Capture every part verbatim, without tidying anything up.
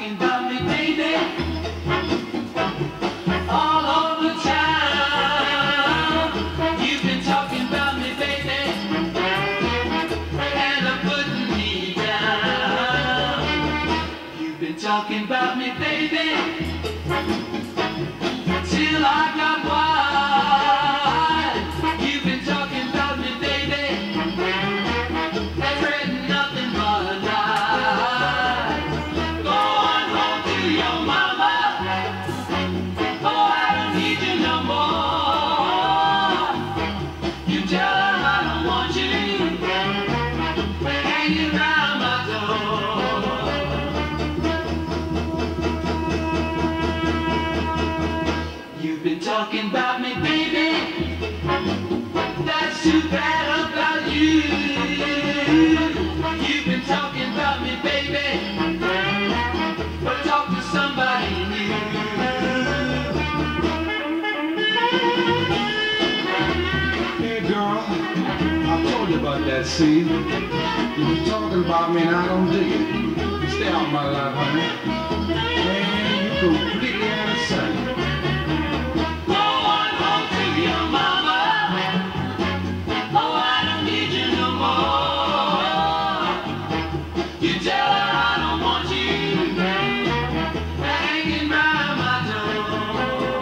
talking about me, baby, all of the time. You've been talking about me, baby, and I'm putting me down. You've been talking about me, baby, till I got wild. You've been talking about me, baby, and read nothing but lies. Go on home to your mama. Oh, I don't need you no more. You tell her I don't want you hanging around my door. You've been talking about me, baby, that's too bad about you. You've been talking about me, baby, but talk to somebody new. Hey girl, I told you about that, see? You been talking about me and I don't dig it. You stay out of my life, honey. Man, you completely out of sight. Go on home to your mama. Oh, I don't need you no more. You tell her I don't want you hanging round my door.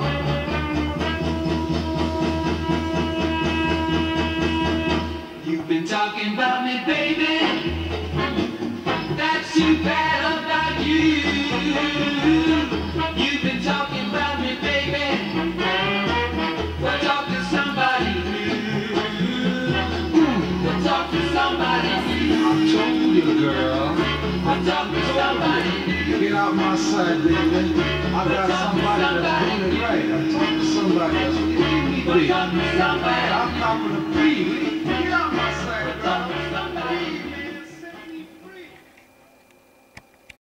You've been talking about me, baby, that's too bad about you. You've been talking about me, baby, but talk to somebody new. But talk to somebody new. I told you, girl. But talk to somebody new. Get out my sight, baby. I got somebody that's doing it right. I talk to somebody that's giving me But big. talk to somebody I'm not gonna breathe.